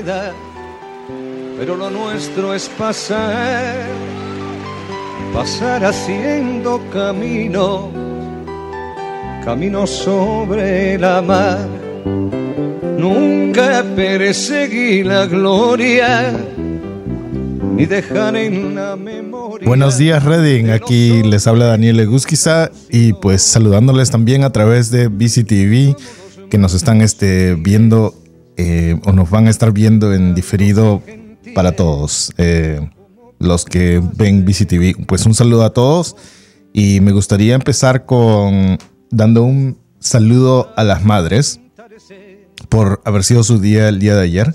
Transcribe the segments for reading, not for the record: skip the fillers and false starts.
vida, pero lo nuestro es pasar haciendo camino sobre la mar. Nunca perseguí la gloria, ni dejar en la memoria. Buenos días, Reading. Aquí les habla Daniel Egusquiza y pues saludándoles también a través de BCTV, que nos están viendo o nos van a estar viendo en diferido para todos. Los que ven BCTV, pues un saludo a todos, y me gustaría empezar dando un saludo a las madres por haber sido su día el día de ayer.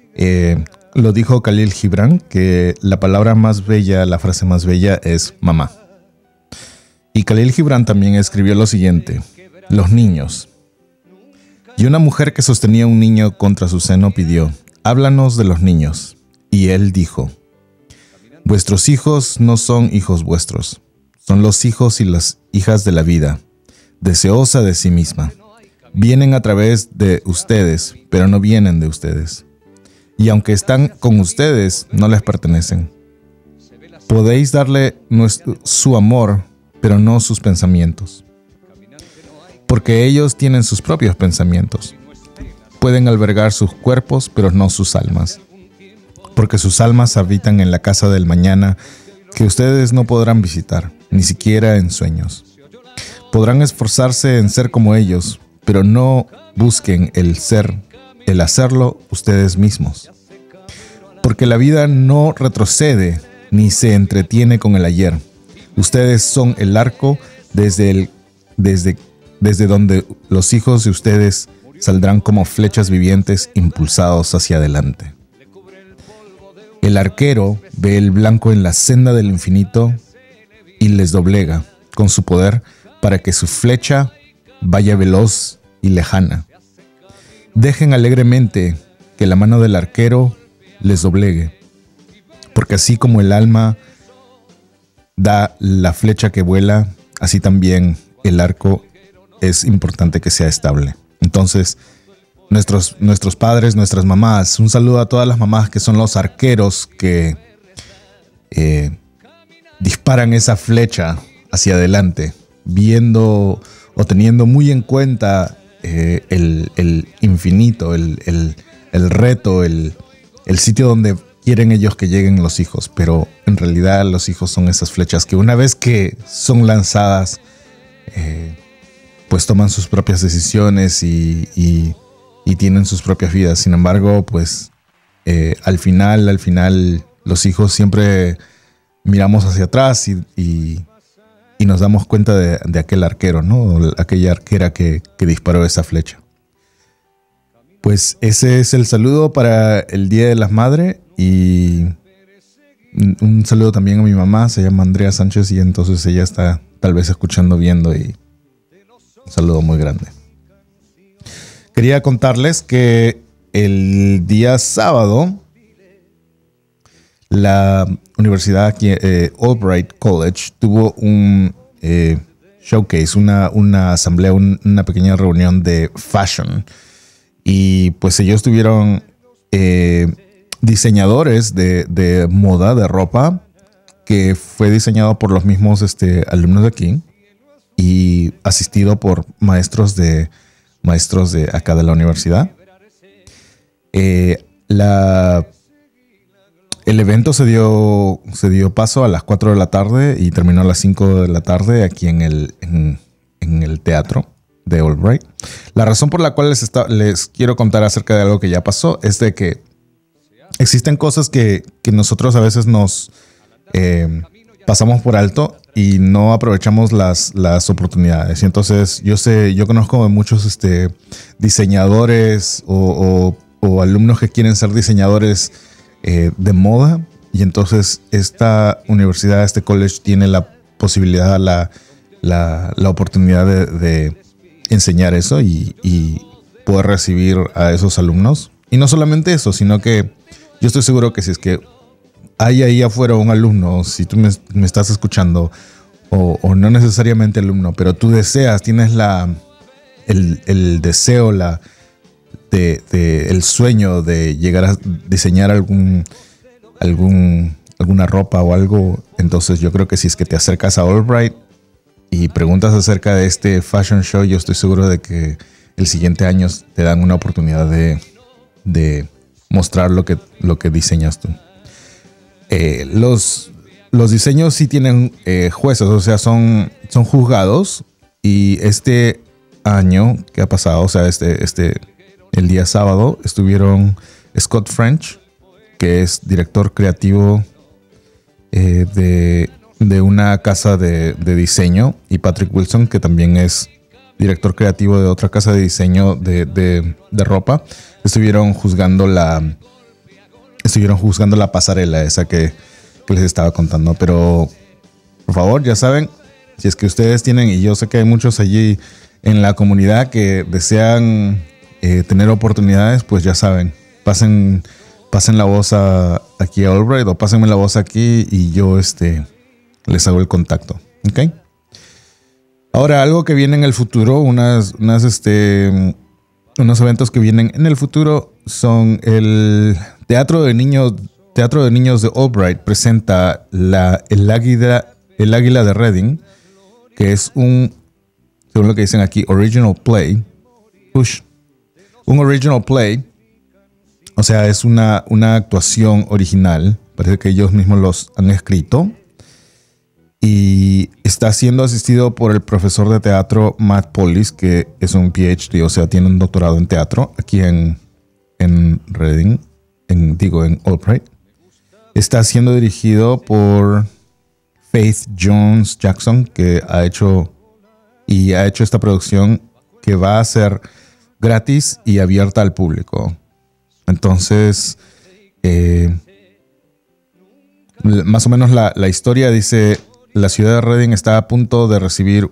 Lo dijo Khalil Gibran, que la palabra más bella, la frase más bella es mamá. Y Khalil Gibran también escribió lo siguiente: los niños. Y una mujer que sostenía un niño contra su seno pidió: háblanos de los niños. Y él dijo: vuestros hijos no son hijos vuestros, son los hijos y las hijas de la vida, deseosa de sí misma. Vienen a través de ustedes, pero no vienen de ustedes. Y aunque están con ustedes, no les pertenecen. Podéis darle su amor, pero no sus pensamientos. Porque ellos tienen sus propios pensamientos. Pueden albergar sus cuerpos, pero no sus almas. Porque sus almas habitan en la casa del mañana, que ustedes no podrán visitar, ni siquiera en sueños. Podrán esforzarse en ser como ellos, pero no busquen el hacerlo ustedes mismos. Porque la vida no retrocede, ni se entretiene con el ayer. Ustedes son el arco desde donde los hijos de ustedes saldrán como flechas vivientes impulsados hacia adelante. El arquero ve el blanco en la senda del infinito y les doblega con su poder para que su flecha vaya veloz y lejana. Dejen alegremente que la mano del arquero les doblegue, porque así como el alma da la flecha que vuela, así también el arco es importante que sea estable. Entonces, nuestros padres, nuestras mamás, un saludo a todas las mamás que son los arqueros que disparan esa flecha hacia adelante, viendo o teniendo muy en cuenta el infinito, el reto, el sitio donde quieren ellos que lleguen los hijos. Pero en realidad los hijos son esas flechas que una vez que son lanzadas, pues toman sus propias decisiones y tienen sus propias vidas. Sin embargo, pues al final los hijos siempre miramos hacia atrás y nos damos cuenta de aquel arquero, ¿no? Aquella arquera que disparó esa flecha. Pues ese es el saludo para el Día de las Madres, y un saludo también a mi mamá. Se llama Andrea Sánchez y entonces ella está tal vez escuchando, viendo, y un saludo muy grande. Quería contarles que el día sábado la universidad aquí, Albright College, tuvo un showcase, una asamblea, una pequeña reunión de fashion. Y pues ellos tuvieron diseñadores de moda, de ropa, que fue diseñado por los mismos alumnos de aquí y asistido por maestros de acá de la universidad. El evento se dio paso a las 4 de la tarde y terminó a las 5 de la tarde aquí en el teatro de Albright. La razón por la cual les quiero contar acerca de algo que ya pasó es de que existen cosas que nosotros a veces nos pasamos por alto y no aprovechamos las oportunidades. Y entonces yo conozco a muchos diseñadores o alumnos que quieren ser diseñadores de moda, y entonces esta universidad, este college, tiene la posibilidad, la oportunidad de enseñar eso y poder recibir a esos alumnos. Y no solamente eso, sino que yo estoy seguro que si es que hay ahí afuera un alumno, si tú me estás escuchando, o no necesariamente alumno, pero tú deseas, tienes el deseo, el sueño de llegar a diseñar alguna ropa o algo. Entonces yo creo que si es que te acercas a Albright y preguntas acerca de este fashion show, yo estoy seguro de que el siguiente año te dan una oportunidad de mostrar lo que diseñas tú. Los diseños sí tienen jueces, o sea, son juzgados. Y este año que ha pasado, o sea, el día sábado, estuvieron Scott French, que es director creativo de una casa de diseño, y Patrick Wilson, que también es director creativo de otra casa de diseño de ropa. Estuvieron juzgando la pasarela esa que les estaba contando. Pero por favor, ya saben, si es que ustedes tienen, y yo sé que hay muchos allí en la comunidad que desean tener oportunidades, pues ya saben, pasen la voz aquí a Albright, o pásenme la voz aquí y yo les hago el contacto. ¿Ok? Ahora, algo que viene en el futuro, unos eventos que vienen en el futuro son el Teatro de Niños de Albright presenta el Águila de Reading, que es según lo que dicen aquí, original play. Un original play, o sea, es una actuación original. Parece que ellos mismos los han escrito. Y está siendo asistido por el profesor de teatro Matt Pollis, que es un PhD, o sea, tiene un doctorado en teatro aquí en Reading, en Albright. Está siendo dirigido por Faith Jones Jackson, que ha hecho esta producción, que va a ser gratis y abierta al público. Entonces, más o menos la historia dice: la ciudad de Reading está a punto de recibir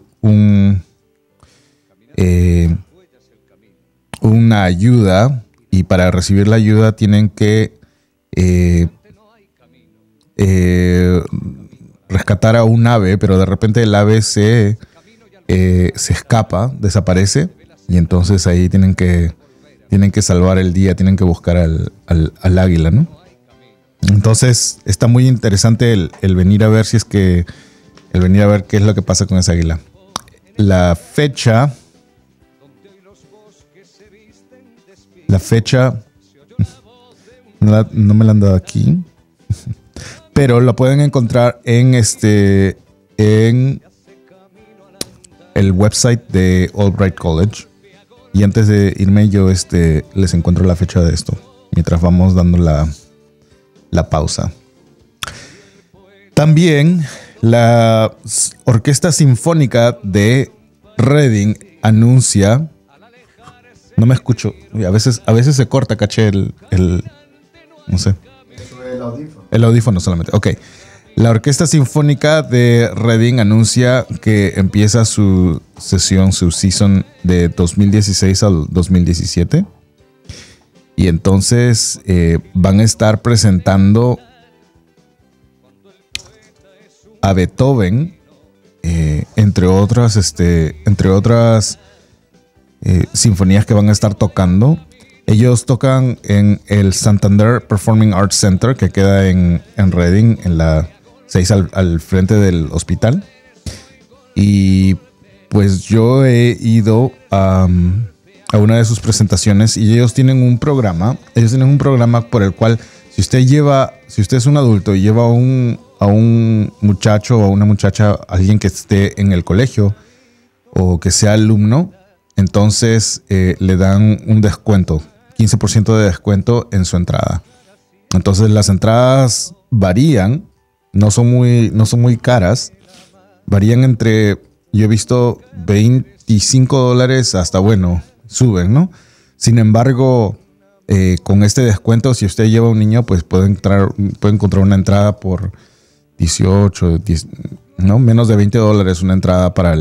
una ayuda, y para recibir la ayuda tienen que rescatar a un ave, pero de repente el ave se escapa, desaparece, y entonces ahí tienen que salvar el día, tienen que buscar al águila, ¿no? Entonces está muy interesante el venir a ver qué es lo que pasa con esa águila. La fecha no me la han dado aquí, pero la pueden encontrar en el website de Albright College. Y antes de irme, yo les encuentro la fecha de esto, mientras vamos dando la pausa. También la Orquesta Sinfónica de Reading anuncia. No me escucho. A veces se corta, caché no sé. El audífono solamente. Ok. La Orquesta Sinfónica de Reading anuncia que empieza su season de 2016 al 2017. Y entonces van a estar presentando a Beethoven, entre otras sinfonías que van a estar tocando. Ellos tocan en el Santander Performing Arts Center, que queda en Reading, en la 6 al frente del hospital. Y pues yo he ido a una de sus presentaciones, y ellos tienen un programa por el cual, si usted es un adulto y lleva a un muchacho o a una muchacha, alguien que esté en el colegio o que sea alumno, entonces le dan un descuento, 15% de descuento en su entrada. Entonces las entradas varían, no son muy caras, varían entre, yo he visto $25 hasta, bueno, suben, ¿no? Sin embargo, con este descuento, si usted lleva un niño, pues puede encontrar una entrada por 18, no, menos de $20 una entrada para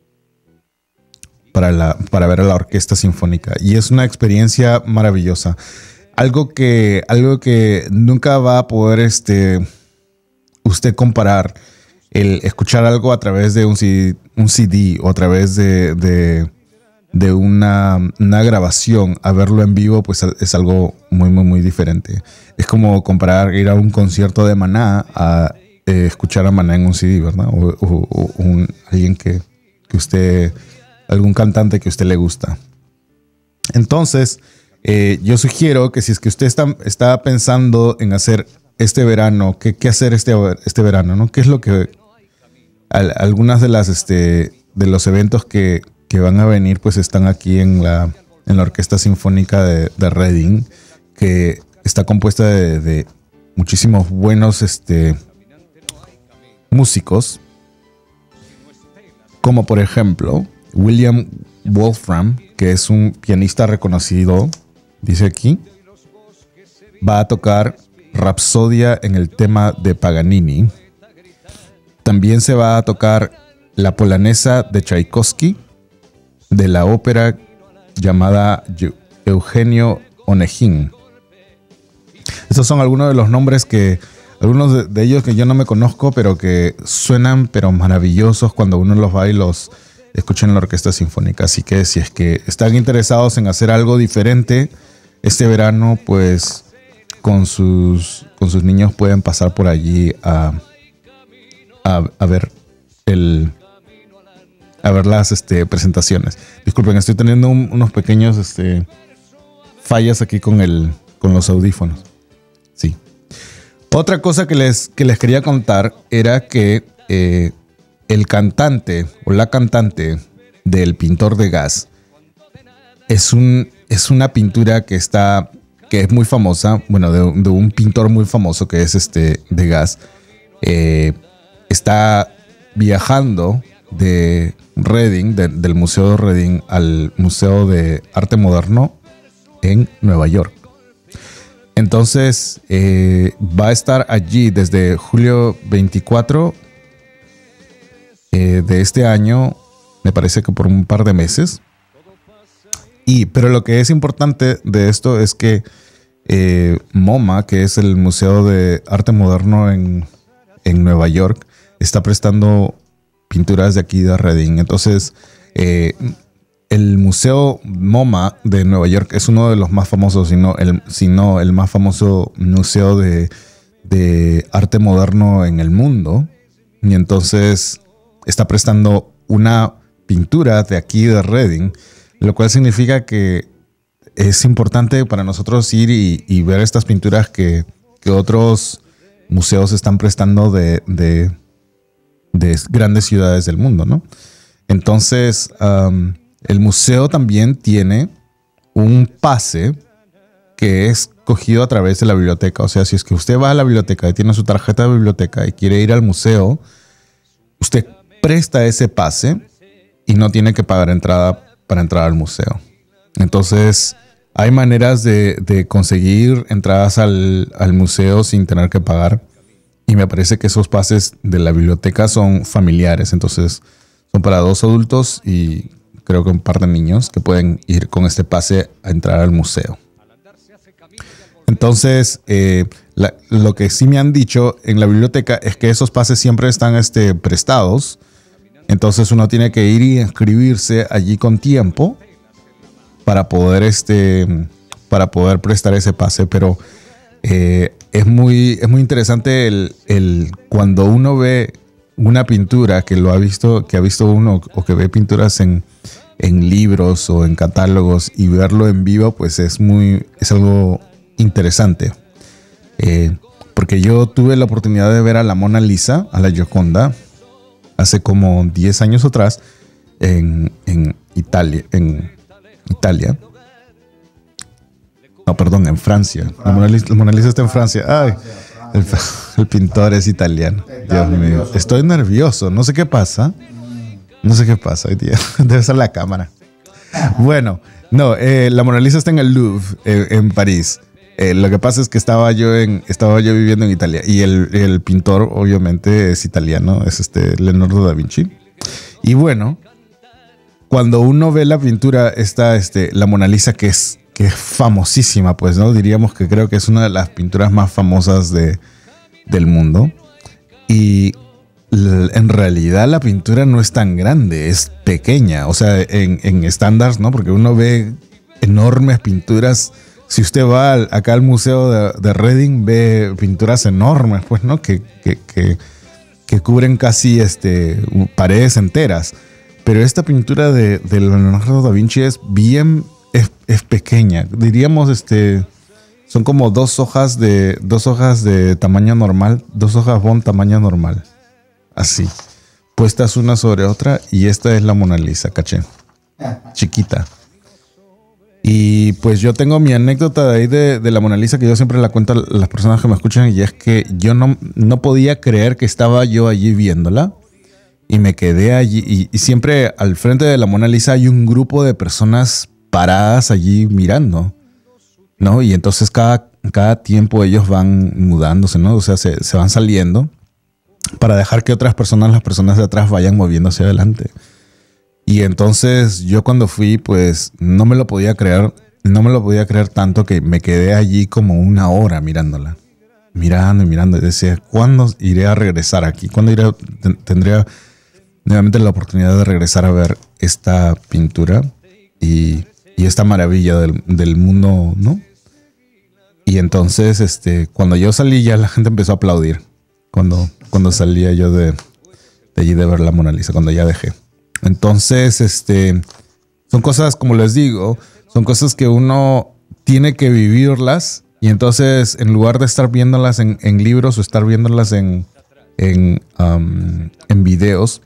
ver a la Orquesta Sinfónica. Y es una experiencia maravillosa. Algo que nunca va a poder usted comparar, el escuchar algo a través de un CD o a través de de una grabación a verlo en vivo, pues es algo muy, muy, muy diferente. Es como comparar ir a un concierto de Maná a escuchar a Maná en un CD, ¿verdad? O alguien que usted, algún cantante que a usted le gusta. Entonces, yo sugiero que si es que usted está pensando en hacer este verano, ¿qué hacer este verano, ¿no? ¿Qué es lo que algunas de los eventos que van a venir, pues están aquí en la Orquesta Sinfónica de Reading, que está compuesta de muchísimos buenos músicos, como por ejemplo William Wolfram, que es un pianista reconocido, dice aquí, va a tocar Rapsodia en el tema de Paganini. También se va a tocar la Polanesa de Tchaikovsky, de la ópera llamada Eugenio Onegin. Estos son algunos de los nombres algunos de ellos que yo no me conozco, pero que suenan maravillosos cuando uno los va y los escucha en la Orquesta Sinfónica. Así que si es que están interesados en hacer algo diferente este verano, pues con sus niños pueden pasar por allí a ver las presentaciones. Disculpen, estoy teniendo unos pequeños fallas aquí con los audífonos. Sí. Otra cosa que les quería contar era que el cantante o la cantante del Pintor de Gas es una pintura que es muy famosa, bueno, de un pintor muy famoso que es de Gas. Está viajando de Reading, del Museo de Reading al Museo de Arte Moderno en Nueva York. Entonces va a estar allí desde julio 24 de este año, me parece que por un par de meses. Pero lo que es importante de esto es que MoMA, que es el Museo de Arte Moderno en Nueva York, está prestando pinturas de aquí de Reading. Entonces, el Museo MoMA de Nueva York es uno de los más famosos, si no el más famoso museo de arte moderno en el mundo. Y entonces está prestando una pintura de aquí de Reading, lo cual significa que es importante para nosotros ir y ver estas pinturas que otros museos están prestando de grandes ciudades del mundo, ¿no? Entonces, el museo también tiene un pase que es cogido a través de la biblioteca. O sea, si es que usted va a la biblioteca y tiene su tarjeta de biblioteca y quiere ir al museo, usted presta ese pase y no tiene que pagar entrada para entrar al museo. Entonces, hay maneras de conseguir entradas al museo sin tener que pagar. Y me parece que esos pases de la biblioteca son familiares. Entonces, son para 2 adultos y creo que un par de niños que pueden ir con este pase a entrar al museo. Entonces, lo que sí me han dicho en la biblioteca es que esos pases siempre están prestados. Entonces uno tiene que ir y inscribirse allí con tiempo para poder prestar ese pase. Pero es muy interesante cuando uno ve una pintura que ha visto uno o que ve pinturas en libros o en catálogos y verlo en vivo, pues es algo interesante. Porque yo tuve la oportunidad de ver a la Mona Lisa, a la Gioconda, hace como 10 años atrás en Italia. No, perdón, en Francia. La Mona Lisa está en Francia. Ay, el pintor es italiano. Dios mío. Estoy nervioso. No sé qué pasa. Hoy día. Debe ser la cámara. Bueno, no, la Mona Lisa está en el Louvre, en París. Lo que pasa es que estaba yo viviendo en Italia y el pintor obviamente es italiano, es Leonardo da Vinci. Y bueno, cuando uno ve la pintura, está la Mona Lisa, que es famosísima, pues, ¿no? Diríamos que creo que es una de las pinturas más famosas del mundo. Y en realidad la pintura no es tan grande, es pequeña. O sea, en estándares, ¿no? Porque uno ve enormes pinturas. Si usted va acá al museo de Reading, ve pinturas enormes, pues, ¿no? Que cubren casi paredes enteras. Pero esta pintura de Leonardo da Vinci es pequeña. Diríamos, son como dos hojas de tamaño normal, 2 hojas Bond tamaño normal. Así, puestas una sobre otra, y esta es la Mona Lisa, caché. Chiquita. Y pues yo tengo mi anécdota de ahí de la Mona Lisa, que yo siempre la cuento a las personas que me escuchan, y es que yo no podía creer que estaba yo allí viéndola, y me quedé allí, y siempre al frente de la Mona Lisa hay un grupo de personas paradas allí mirando, ¿no? Y entonces cada tiempo ellos van mudándose, ¿no? O sea, se van saliendo para dejar que las personas de atrás vayan moviéndose adelante. Y entonces yo cuando fui, pues no me lo podía creer tanto, que me quedé allí como 1 hora mirándola. Mirando y mirando. Y decía, ¿cuándo iré a regresar aquí? ¿Cuándo tendría nuevamente la oportunidad de regresar a ver esta pintura y esta maravilla del mundo, ¿no? Y entonces, cuando yo salí, ya la gente empezó a aplaudir. Cuando salía yo de allí de ver la Mona Lisa, cuando ya dejé. Entonces, son cosas, como les digo, son cosas que uno tiene que vivirlas, y entonces en lugar de estar viéndolas en libros o estar viéndolas en videos,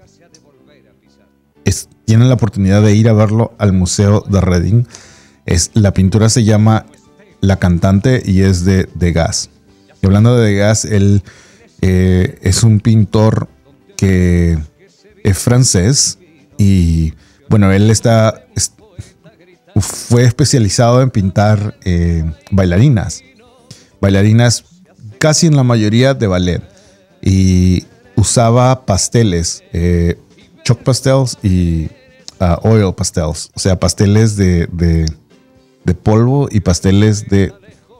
tienen la oportunidad de ir a verlo al Museo de Reading. La pintura se llama La Cantante y es de Degas. Y hablando de Degas, él es un pintor que es francés, y bueno, él fue especializado en pintar bailarinas casi en la mayoría de ballet, y usaba pasteles, chalk pastels y oil pastels, o sea, pasteles de polvo y pasteles de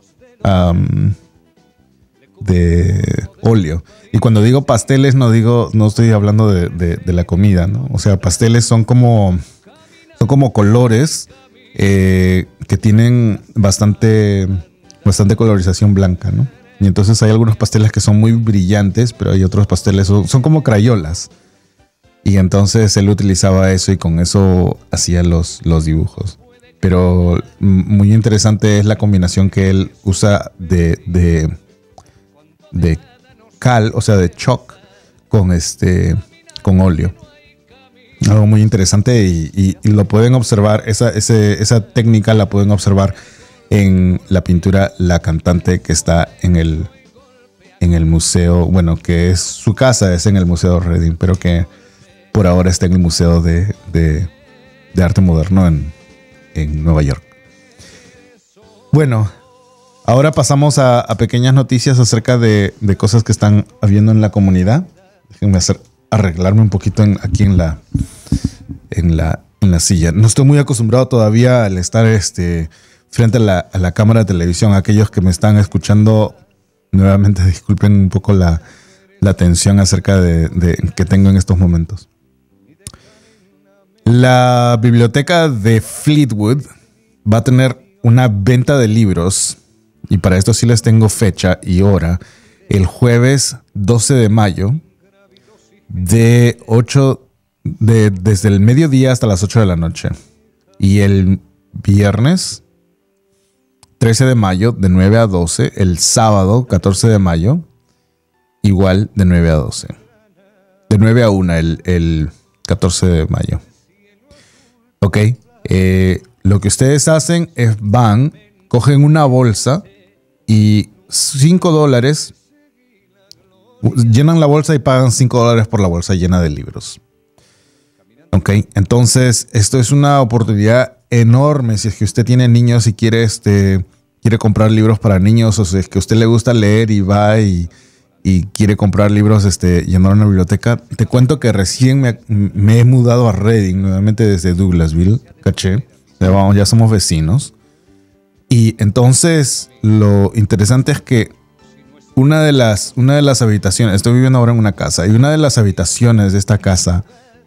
óleo. Y cuando digo pasteles, no estoy hablando de la comida, ¿no? O sea, pasteles son como colores que tienen bastante colorización blanca, ¿no? Y entonces hay algunos pasteles que son muy brillantes, pero hay otros pasteles, son como crayolas. Y entonces él utilizaba eso y con eso hacía los dibujos. Pero muy interesante es la combinación que él usa de cal, o sea, de chalk con óleo. Algo muy interesante, y lo pueden observar, esa técnica la pueden observar en la pintura La Cantante, que está en el museo, bueno, que es su casa, es en el Museo Reading, pero que por ahora está en el Museo de Arte Moderno en Nueva York. Bueno, ahora pasamos a pequeñas noticias acerca de cosas que están habiendo en la comunidad. Déjenme arreglarme un poquito aquí en la silla. No estoy muy acostumbrado todavía al estar frente a la cámara de televisión. Aquellos que me están escuchando, nuevamente disculpen un poco la tensión acerca de que tengo en estos momentos. La biblioteca de Fleetwood va a tener una venta de libros, y para esto sí les tengo fecha y hora, el jueves 12 de mayo desde el mediodía hasta las 8 de la noche, y el viernes 13 de mayo de 9 a 12, el sábado 14 de mayo igual de 9 a 12, de 9 a 1 el 14 de mayo. Ok, lo que ustedes hacen es cogen una bolsa y $5, llenan la bolsa y pagan $5 por la bolsa llena de libros. Ok, entonces esto es una oportunidad enorme si es que usted tiene niños y quiere comprar libros para niños, o si es que a usted le gusta leer y va y quiere comprar libros, llenar una biblioteca. Te cuento que recién me he mudado a Reading, nuevamente desde Douglasville, caché. Ya somos vecinos. Y entonces lo interesante es que una de las habitaciones, estoy viviendo ahora en una casa, y una de las habitaciones de esta casa,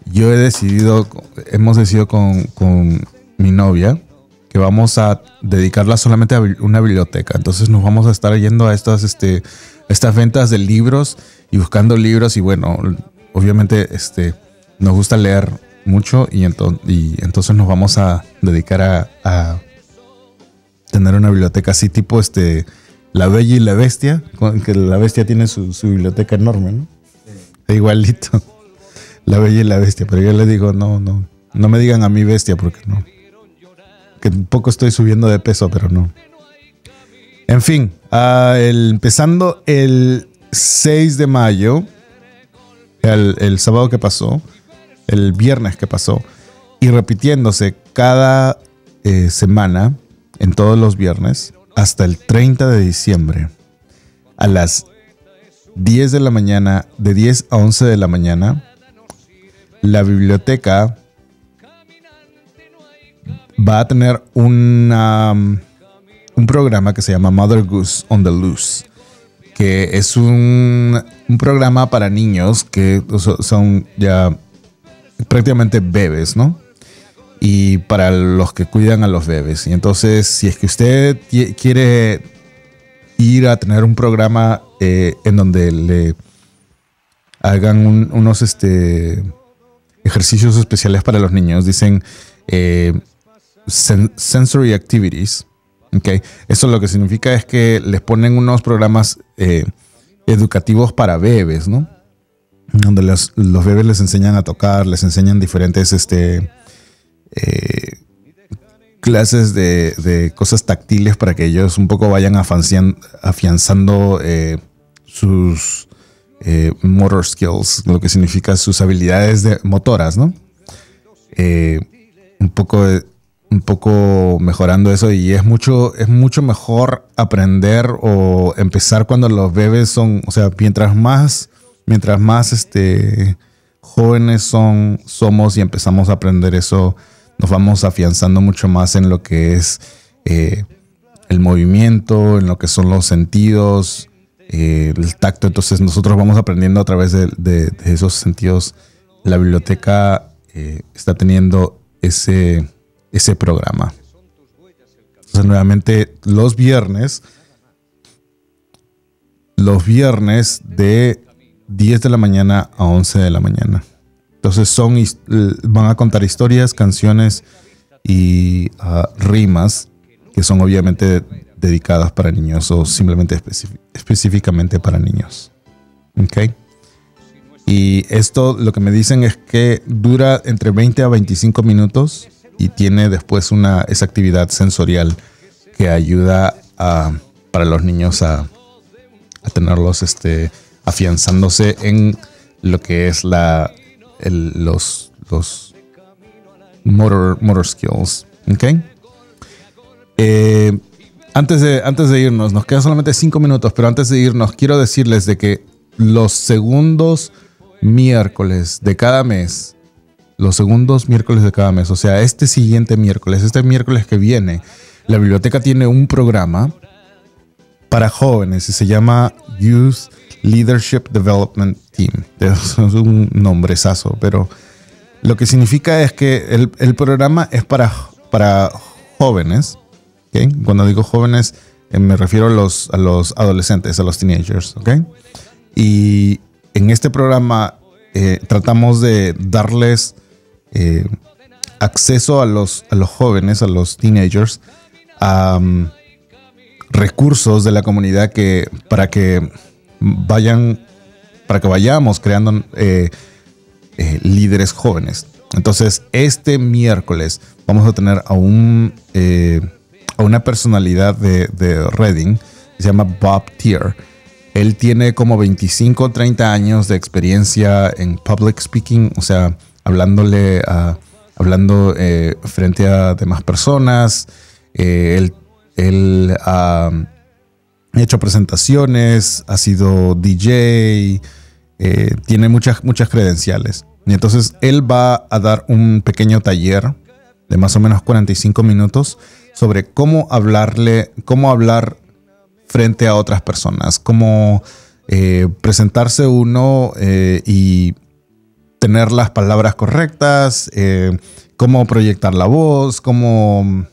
hemos decidido con mi novia que vamos a dedicarla solamente a una biblioteca. Entonces nos vamos a estar yendo a estas ventas de libros y buscando libros, y bueno, obviamente nos gusta leer mucho, y entonces nos vamos a dedicar a tener una biblioteca así tipo La Bella y la Bestia, que la Bestia tiene su biblioteca enorme, ¿no? Sí. Igualito, La Bella y la Bestia, pero yo le digo, no me digan a mí bestia, porque no, que un poco estoy subiendo de peso, pero no. En fin, empezando el 6 de mayo, el sábado que pasó, el viernes que pasó, y repitiéndose cada semana, en todos los viernes, hasta el 30 de diciembre, a las 10 de la mañana, de 10 a 11 de la mañana, la biblioteca va a tener un programa que se llama Mother Goose on the Loose, que es un programa para niños que son ya prácticamente bebés, ¿no? Y para los que cuidan a los bebés. Y entonces, si es que usted quiere ir a tener un programa en donde le hagan unos ejercicios especiales para los niños, dicen sensory activities, ¿okay? Eso lo que significa es que les ponen unos programas educativos para bebés, ¿no? Donde los bebés les enseñan a tocar, les enseñan diferentes clases de cosas táctiles para que ellos un poco vayan afianzando sus motor skills, lo que significa sus habilidades motoras, ¿no? Un poco mejorando eso, y es mucho mejor aprender o empezar cuando los bebés son, o sea, mientras más jóvenes somos y empezamos a aprender eso, nos vamos afianzando mucho más en lo que es el movimiento, en lo que son los sentidos, el tacto. Entonces nosotros vamos aprendiendo a través de esos sentidos. La biblioteca está teniendo ese programa. Entonces nuevamente los viernes de 10 de la mañana a 11 de la mañana. Entonces van a contar historias, canciones y rimas que son obviamente dedicadas para niños o simplemente específicamente para niños. ¿Ok? Y esto lo que me dicen es que dura entre 20 a 25 minutos y tiene después esa actividad sensorial que ayuda para los niños a tenerlos afianzándose en lo que es los motor skills. ¿Okay? Antes de irnos, nos quedan solamente 5 minutos, pero antes de irnos quiero decirles de que los segundos miércoles de cada mes, o sea, este miércoles que viene, la biblioteca tiene un programa para jóvenes y se llama Youth Leadership Development Team. Es un nombrezazo, pero lo que significa es que el programa es para jóvenes. ¿Okay? Cuando digo jóvenes, me refiero a los adolescentes, a los teenagers. ¿Okay? Y en este programa tratamos de darles acceso a los jóvenes, a los teenagers, a recursos de la comunidad para que vayamos creando líderes jóvenes. Entonces, este miércoles vamos a tener a una personalidad de Reading, que se llama Bob Tier. Él tiene como 25 o 30 años de experiencia en public speaking, o sea, hablando frente a demás personas. Él ha hecho presentaciones, ha sido DJ, tiene muchas frentes. Y entonces él va a dar un pequeño taller de más o menos 45 minutos sobre cómo hablar frente a otras personas, cómo presentarse uno y tener las palabras correctas, cómo proyectar la voz, cómo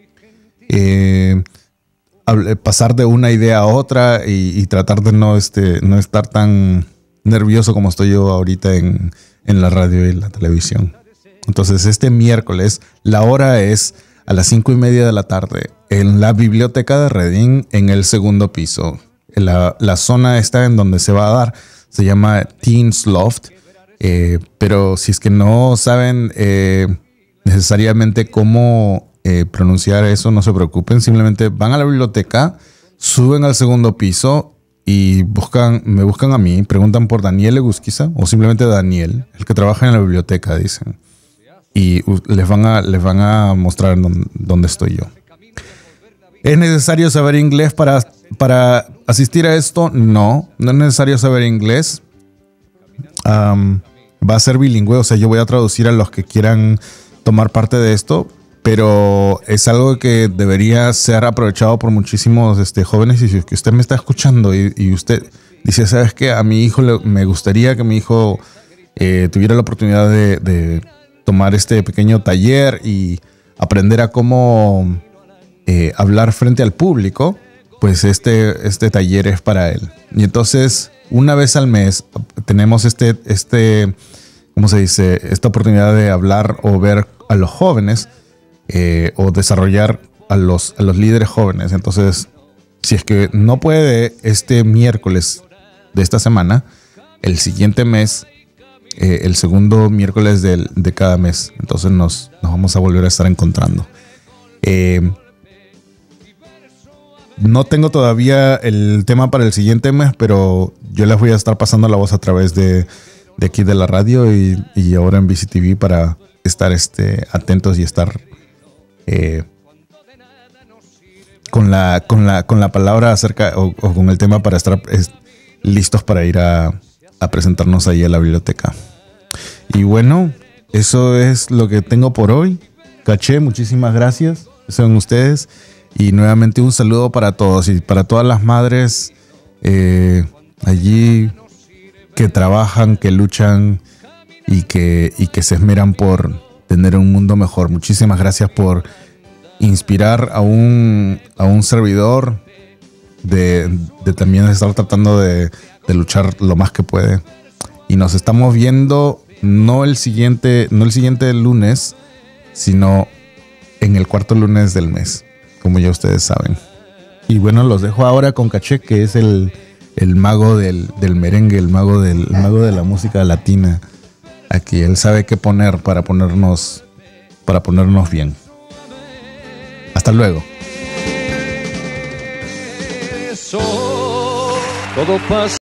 pasar de una idea a otra y tratar de no estar tan nervioso como estoy yo ahorita en la radio y la televisión. Entonces este miércoles la hora es a las 5:30 de la tarde en la biblioteca de Reading, en el segundo piso. La zona está en donde se va a dar se llama Teens Loft, pero si es que no saben necesariamente cómo pronunciar eso, no se preocupen, simplemente van a la biblioteca, suben al segundo piso y me buscan a mí, preguntan por Daniel Egusquiza o simplemente Daniel, el que trabaja en la biblioteca, dicen. Y les van a mostrar dónde estoy yo. ¿Es necesario saber inglés para asistir a esto? No es necesario saber inglés. Va a ser bilingüe, o sea, yo voy a traducir a los que quieran tomar parte de esto, pero es algo que debería ser aprovechado por muchísimos jóvenes. Y si es que usted me está escuchando y usted dice, ¿sabes qué? A mi hijo me gustaría que mi hijo tuviera la oportunidad de tomar este pequeño taller y aprender a cómo hablar frente al público, pues este taller es para él. Y entonces, una vez al mes tenemos ¿cómo se dice? Esta oportunidad de hablar o ver a los jóvenes o desarrollar a los líderes jóvenes. Entonces, si es que no puede este miércoles de esta semana, el siguiente mes, el segundo miércoles de cada mes, entonces nos vamos a volver a estar encontrando. No tengo todavía el tema para el siguiente mes, pero yo les voy a estar pasando la voz a través de aquí de la radio y ahora en BCTV para estar atentos y estar con la palabra acerca o con el tema para estar listos para ir a presentarnos ahí a la biblioteca. Y bueno, eso es lo que tengo por hoy. Caché, muchísimas gracias. Son ustedes. Y nuevamente un saludo para todos y para todas las madres allí que trabajan, que luchan y que se esmeran por tener un mundo mejor. Muchísimas gracias por inspirar a un servidor de también estar tratando de luchar lo más que puede. Y nos estamos viendo no el siguiente lunes, sino en el cuarto lunes del mes, como ya ustedes saben. Y bueno, los dejo ahora con Caché, que es el mago del merengue, el mago de la música latina. Aquí él sabe qué poner para ponernos bien. Hasta luego. Todo pasa.